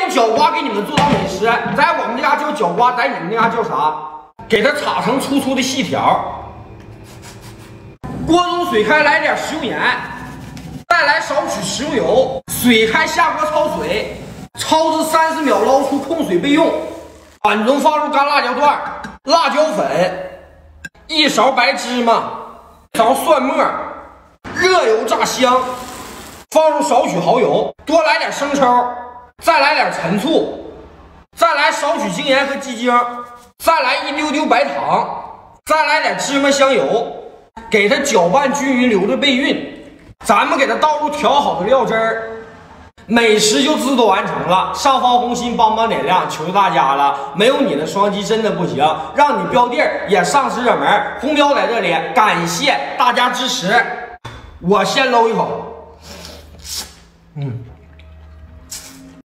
用角瓜给你们做道美食，在我们家叫角瓜，在你们家叫啥？给它炒成粗粗的细条。锅中水开，来点食用盐，再来少许食用油。水开，下锅焯水，焯至30秒，捞出控水备用。碗中放入干辣椒段、辣椒粉、1勺白芝麻、1勺蒜末，热油炸香。放入少许蚝油，多来点生抽，再来点陈醋，再来少许精盐和鸡精，再来一丢丢白糖，再来点芝麻香油，给它搅拌均匀，留着备运。咱们给它倒入调好的料汁儿，美食就制作完成了。上方红心帮忙点亮，求求大家了！没有你的双击真的不行，让你标地儿也上市热门。红标在这里，感谢大家支持。我先搂一口。